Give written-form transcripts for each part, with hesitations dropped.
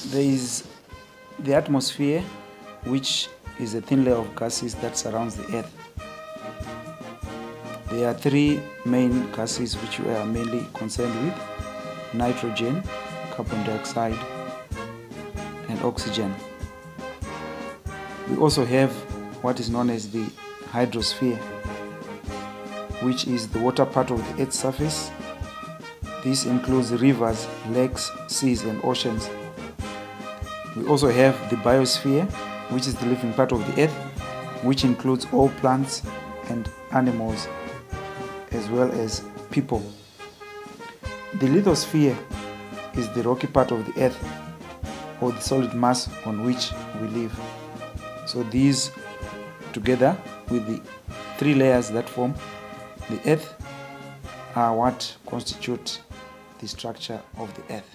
There is the atmosphere, which is a thin layer of gases that surrounds the Earth. There are three main gases which we are mainly concerned with: nitrogen, carbon dioxide, and oxygen. We also have what is known as the hydrosphere, which is the water part of the Earth's surface. This includes rivers, lakes, seas, and oceans. We also have the biosphere, which is the living part of the Earth, which includes all plants and animals, as well as people. The lithosphere is the rocky part of the Earth, or the solid mass on which we live. So these, together with the three layers that form the Earth, are what constitute the structure of the Earth.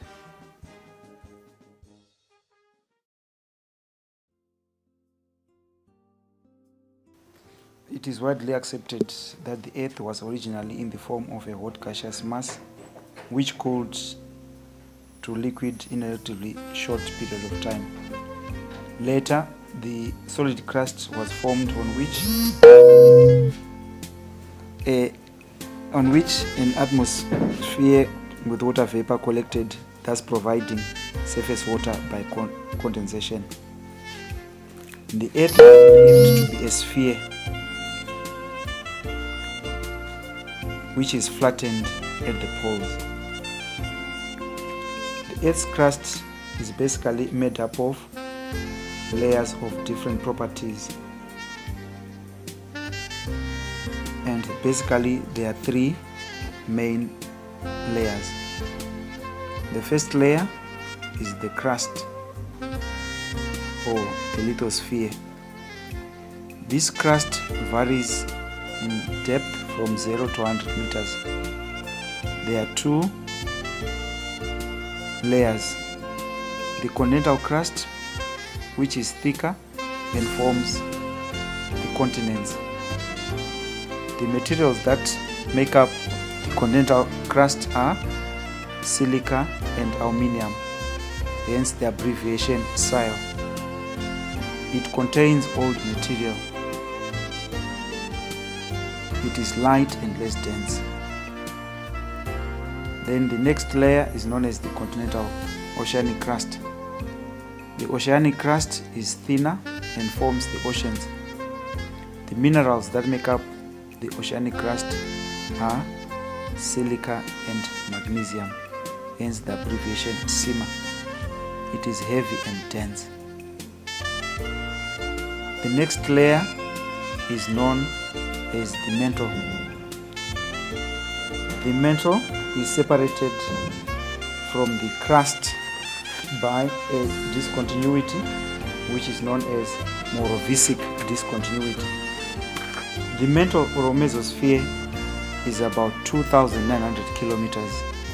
It is widely accepted that the Earth was originally in the form of a hot gaseous mass which cooled to liquid in a relatively short period of time. Later, the solid crust was formed on which an atmosphere with water vapor collected, thus providing surface water by condensation. The Earth is believed to be a sphere which is flattened at the poles. The Earth's crust is basically made up of layers of different properties, and basically there are three main layers. The first layer is the crust, or the lithosphere. This crust varies in depth from 0 to 100 meters. There are two layers: the continental crust, which is thicker and forms the continents. The materials that make up the continental crust are silica and aluminium, hence the abbreviation SIL. It contains old material. It is light and less dense. Then the next layer is known as the continental oceanic crust. The oceanic crust is thinner and forms the oceans. The minerals that make up the oceanic crust are silica and magnesium, hence the abbreviation SIMA. It is heavy and dense. The next layer is known as the mantle. The mantle is separated from the crust by a discontinuity, which is known as Morovicic discontinuity. The mantle or mesosphere is about 2,900 kilometers.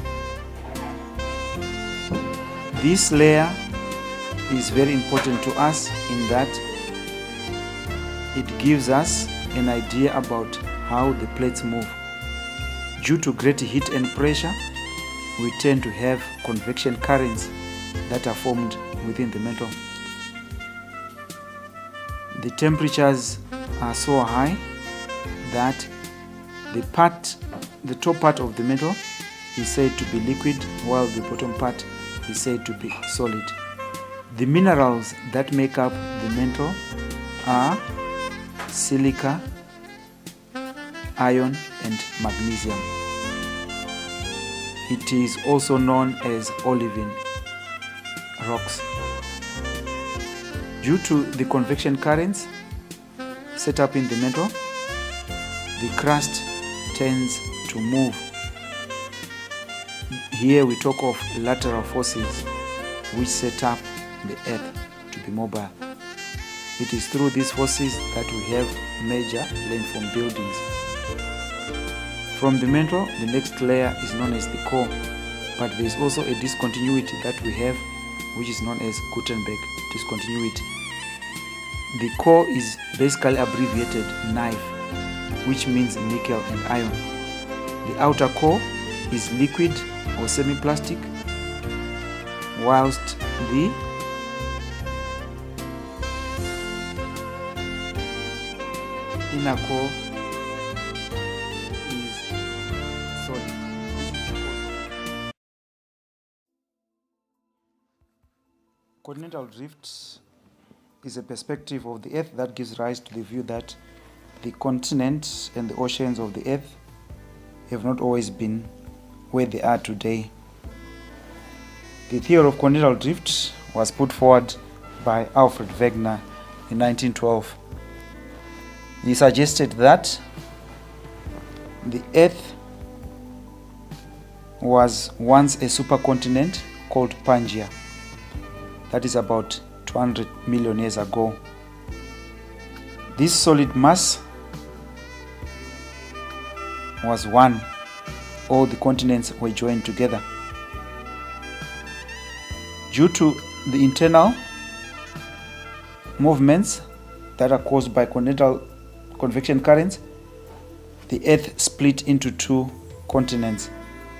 This layer is very important to us in that it gives us an idea about how the plates move. Due to great heat and pressure, we tend to have convection currents that are formed within the mantle. The temperatures are so high that the top part of the mantle is said to be liquid, while the bottom part is said to be solid. The minerals that make up the mantle are silica, iron, and magnesium. It is also known as olivine rocks. Due to the convection currents set up in the mantle, the crust tends to move. Here we talk of lateral forces which set up the Earth to be mobile. It is through these forces that we have major landform buildings. From the mantle, the next layer is known as the core, but there is also a discontinuity that we have, which is known as Gutenberg discontinuity. The core is basically abbreviated knife, which means nickel and iron. The outer core is liquid or semi-plastic, whilst the inner core is solid. Continental drift is a perspective of the Earth that gives rise to the view that the continents and the oceans of the Earth have not always been where they are today. The theory of continental drift was put forward by Alfred Wegener in 1912. He suggested that the Earth was once a supercontinent called Pangaea. That is about 200 million years ago. This solid mass was one. All the continents were joined together. Due to the internal movements that are caused by continental convection currents, the Earth split into two continents.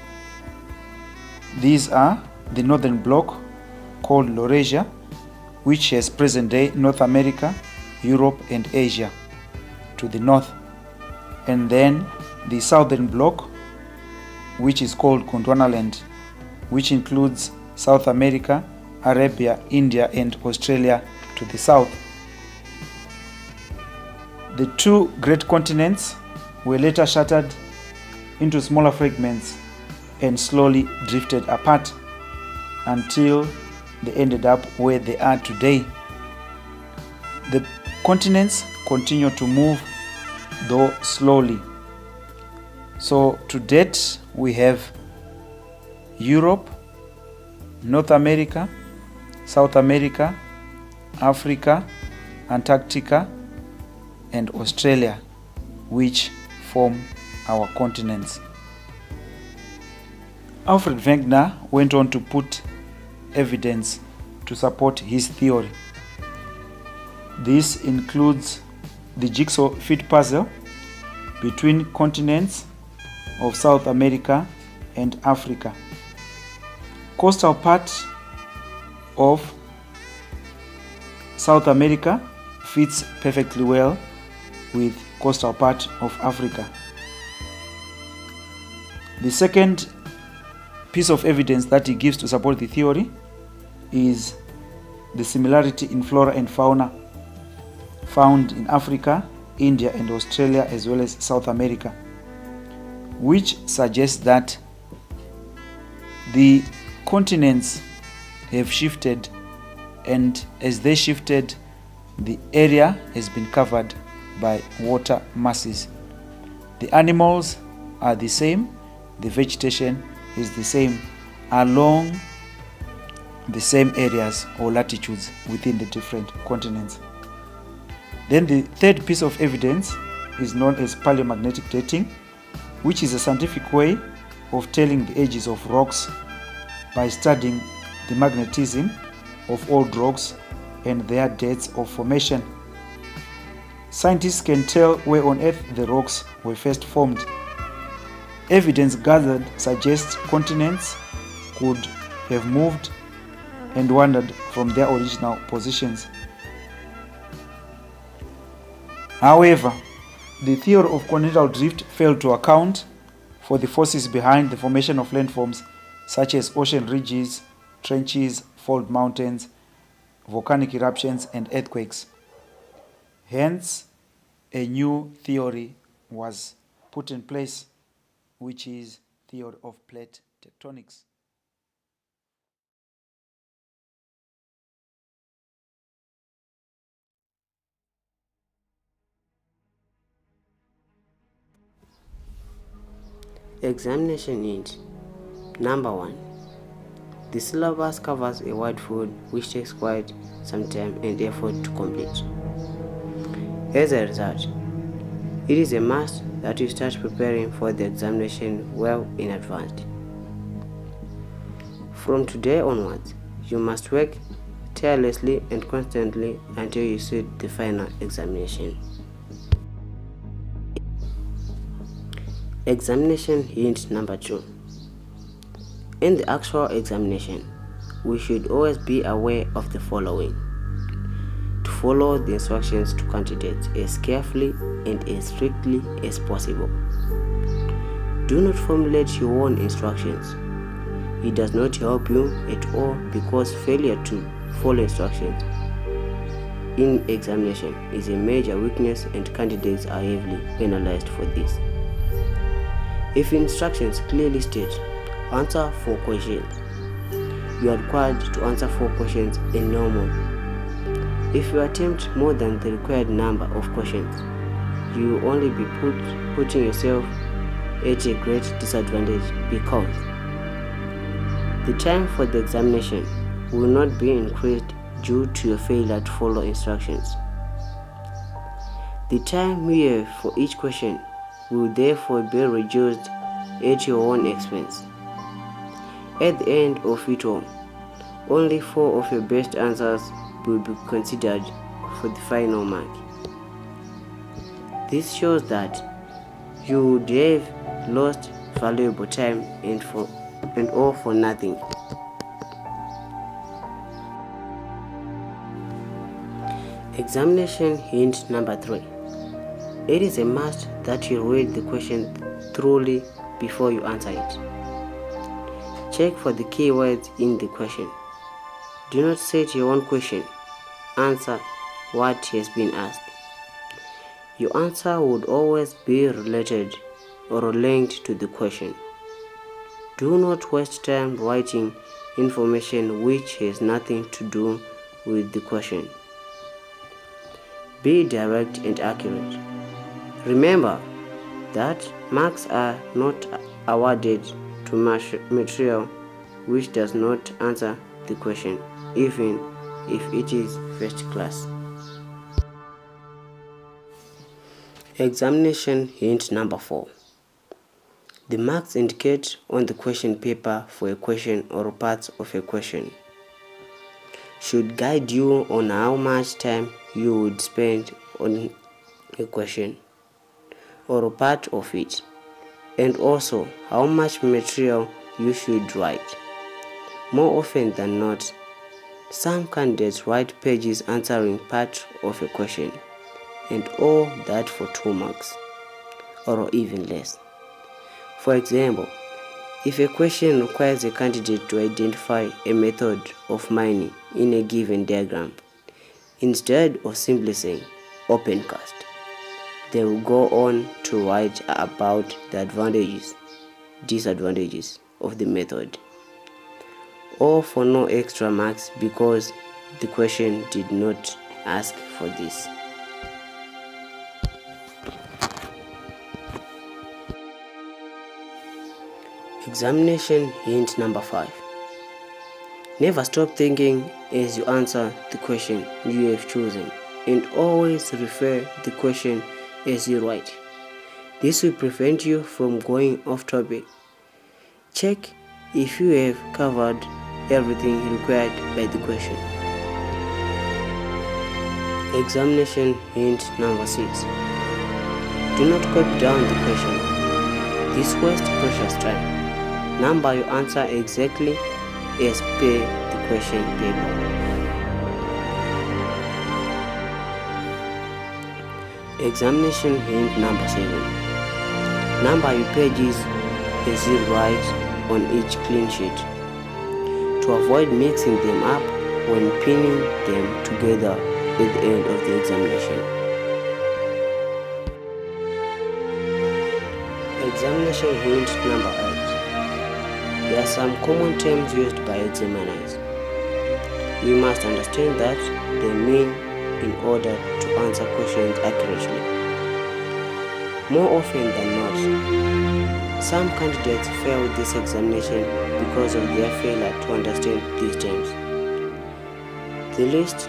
These are the northern bloc called Laurasia, which has present-day North America, Europe and Asia to the north, and then the southern bloc, which is called Gondwanaland, which includes South America, Arabia, India and Australia to the south. The two great continents were later shattered into smaller fragments and slowly drifted apart until they ended up where they are today. The continents continue to move, though slowly. So to date we have Europe, North America, South America, Africa, Antarctica and Australia, which form our continents. Alfred Wegener went on to put evidence to support his theory. This includes the jigsaw fit puzzle between continents of South America and Africa. Coastal part of South America fits perfectly well with coastal part of Africa. The second piece of evidence that he gives to support the theory is the similarity in flora and fauna found in Africa, India and Australia as well as South America, which suggests that the continents have shifted, and as they shifted, the area has been covered by water masses. The animals are the same, the vegetation is the same along the same areas or latitudes within the different continents. Then the third piece of evidence is known as paleomagnetic dating, which is a scientific way of telling the ages of rocks by studying the magnetism of old rocks and their dates of formation. Scientists can tell where on Earth the rocks were first formed. Evidence gathered suggests continents could have moved and wandered from their original positions. However, the theory of continental drift failed to account for the forces behind the formation of landforms such as ocean ridges, trenches, fault mountains, volcanic eruptions and earthquakes. Hence, a new theory was put in place, which is theory of plate tectonics. Examination needs. Number 1. The syllabus covers a wide field which takes quite some time and effort to complete. As a result, it is a must that you start preparing for the examination well in advance. From today onwards, you must work tirelessly and constantly until you suit the final examination. Examination hint number 2. In the actual examination, we should always be aware of the following. To follow the instructions to candidates as carefully and as strictly as possible. Do not formulate your own instructions. It does not help you at all, because failure to follow instructions in examination is a major weakness and candidates are heavily penalized for this. If instructions clearly state, answer 4 questions, you are required to answer 4 questions and no more. If you attempt more than the required number of questions, you will only be putting yourself at a great disadvantage, because the time for the examination will not be increased due to your failure to follow instructions. The time you have for each question will therefore be reduced at your own expense. At the end of it all, only 4 of your best answers will be considered for the final mark. This shows that you would have lost valuable time and all for nothing. Examination hint number 3. It is a must that you read the question thoroughly before you answer it. Check for the keywords in the question. Do not set your own question. Answer what has been asked. Your answer would always be related or linked to the question. Do not waste time writing information which has nothing to do with the question. Be direct and accurate. Remember that marks are not awarded to material which does not answer the question, even if it is first class. Examination hint number 4. The marks indicate on the question paper for a question or parts of a question should guide you on how much time you would spend on a question or a part of it, and also how much material you should write. More often than not, some candidates write pages answering part of a question, and all that for 2 marks, or even less. For example, if a question requires a candidate to identify a method of mining in a given diagram, instead of simply saying open cast, they will go on to write about the advantages, disadvantages of the method, all for no extra marks because the question did not ask for this. Examination hint number 5. Never stop thinking as you answer the question you have chosen, and always refer the question as you write. This will prevent you from going off topic. Check if you have covered everything required by the question. Examination hint number 6. Do not copy down the question. This wastes precious time. Number your answer exactly as per the question paper. Examination hint number 7. Number your pages as you write on each clean sheet, to avoid mixing them up when pinning them together at the end of the examination. Examination hint number 8. There are some common terms used by examiners. You must understand that they mean in order to answer questions accurately. More often than not, some candidates fail this examination because of their failure to understand these terms. The list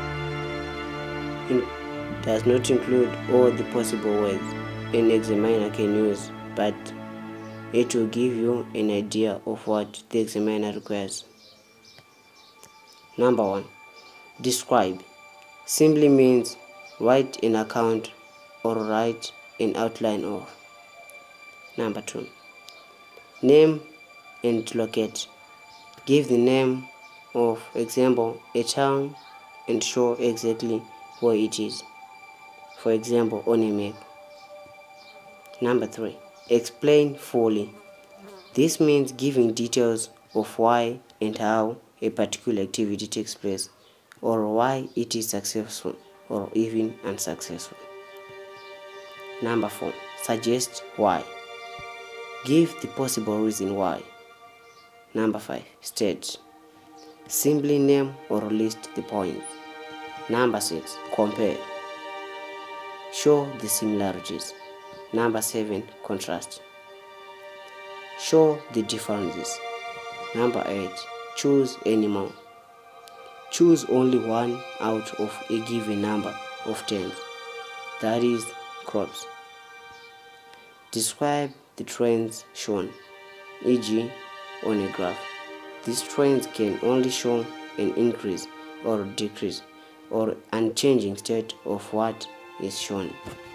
does not include all the possible words an examiner can use, but it will give you an idea of what the examiner requires. Number 1. Describe simply means write an account or write an outline of. Number 2. Name and locate. Give the name of, example, a town and show exactly where it is, for example on a map. Number 3. Explain fully. This means giving details of why and how a particular activity takes place, or why it is successful or even unsuccessful. Number 4. Suggest why. Give the possible reason why. Number 5. State. Simply name or list the points. Number 6. Compare. Show the similarities. Number 7. Contrast. Show the differences. Number 8. Choose any more. Choose only one out of a given number of terms, that is, crops. Describe the trends shown, e.g. on a graph. These trends can only show an increase or decrease or unchanging state of what is shown.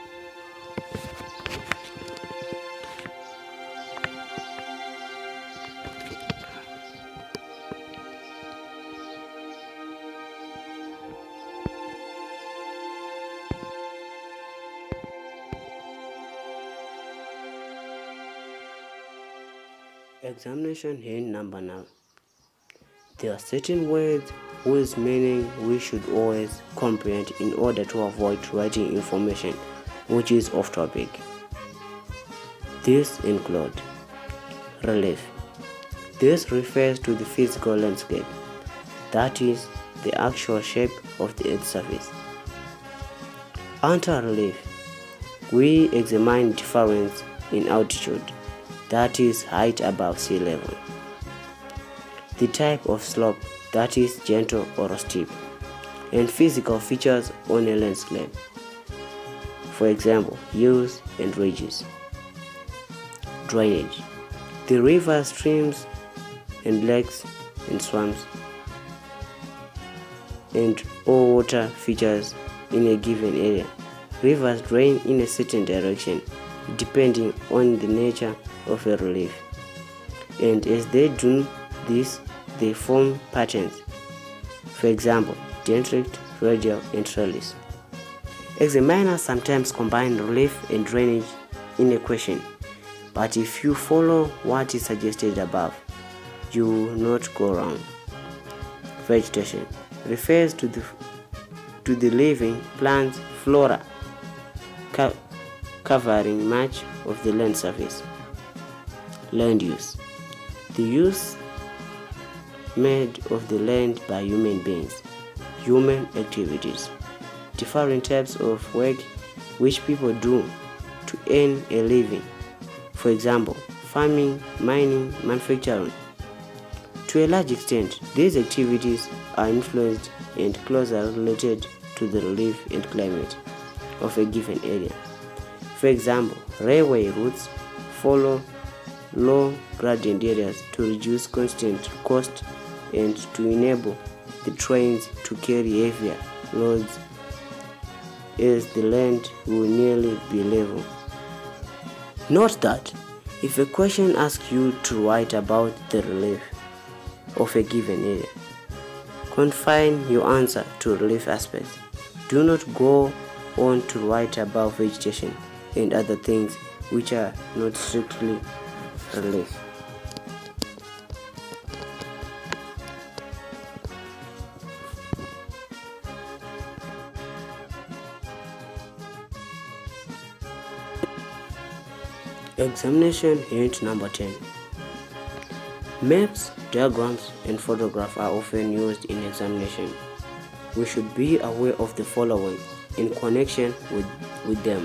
Examination hint number 9. There are certain words whose meaning we should always comprehend in order to avoid writing information which is off topic. These include relief. This refers to the physical landscape, that is, the actual shape of the Earth's surface. Under relief, we examine difference in altitude, that is, height above sea level. The type of slope, that is, gentle or steep, and physical features on a landscape, for example, hills and ridges. Drainage. The rivers, streams, and lakes and swamps, and all water features in a given area. Rivers drain in a certain direction depending on the nature of a relief, and as they do this, they form patterns, for example, dendrite, radial, and trellis. Examiners sometimes combine relief and drainage in a question, but if you follow what is suggested above, you will not go wrong. Vegetation refers to the living plants, flora, covering much of the land surface. Land use. The use made of the land by human beings. Human activities. Different types of work which people do to earn a living. For example, farming, mining, manufacturing. To a large extent, these activities are influenced and closely related to the relief and climate of a given area. For example, railway routes follow low gradient areas to reduce constant cost and to enable the trains to carry heavier loads, as the land will nearly be level. Note that if a question asks you to write about the relief of a given area, confine your answer to relief aspects. Do not go on to write about vegetation and other things which are not strictly relief. Examination hint number 10. Maps, diagrams, and photographs are often used in examination. We should be aware of the following in connection with them.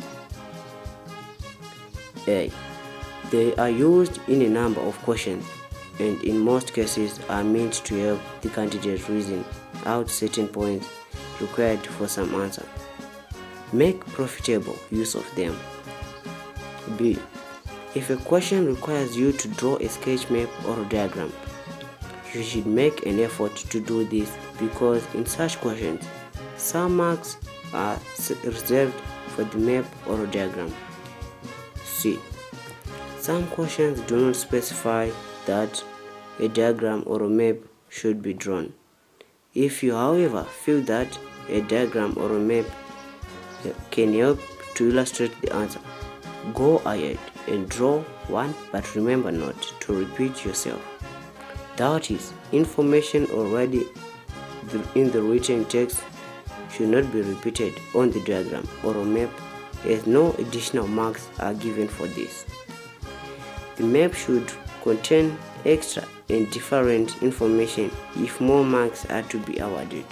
A. They are used in a number of questions and in most cases are meant to help the candidate reason out certain points required for some answer. Make profitable use of them. B. If a question requires you to draw a sketch map or a diagram, you should make an effort to do this because in such questions, some marks are reserved for the map or a diagram. C. Some questions do not specify that a diagram or a map should be drawn. If you, however, feel that a diagram or a map can help to illustrate the answer. Go ahead and draw one, but remember not to repeat yourself. That is, information already in the written text should not be repeated on the diagram or a map, as no additional marks are given for this. The map should contain extra and different information if more marks are to be awarded.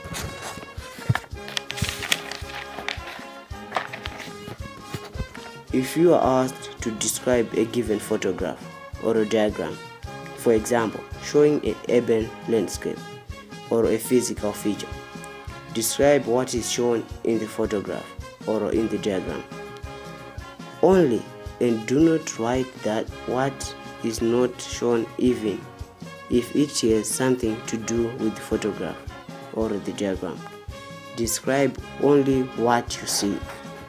If you are asked to describe a given photograph or a diagram, for example, showing an urban landscape or a physical feature, describe what is shown in the photograph or in the diagram only, and do not write that what is not shown even if it has something to do with the photograph or the diagram. Describe only what you see.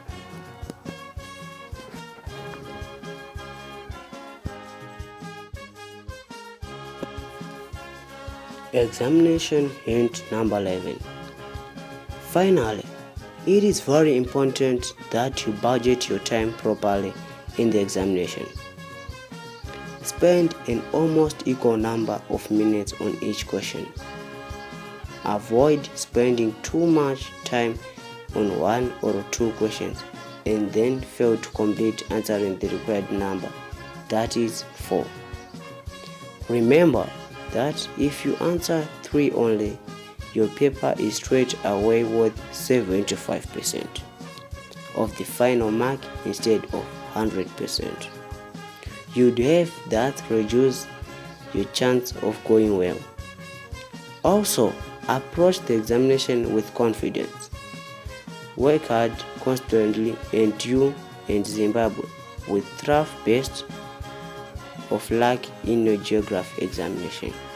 Examination hint number 11. Finally, it is very important that you budget your time properly in the examination. Spend an almost equal number of minutes on each question. Avoid spending too much time on one or two questions and then fail to complete answering the required number, that is 4. Remember that if you answer 3 only, your paper is straight away worth 75% of the final mark instead of 100%. You'd have that reduce your chance of going well. Also, approach the examination with confidence. Work hard constantly, and you and Zimbabwe will thrive best of luck in your geography examination.